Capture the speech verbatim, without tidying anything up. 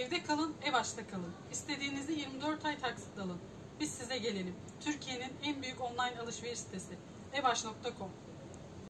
Evde kalın, Evaş'ta kalın. İstediğinizi yirmi dört ay taksit alın. Biz size gelelim. Türkiye'nin en büyük online alışveriş sitesi evaş nokta com.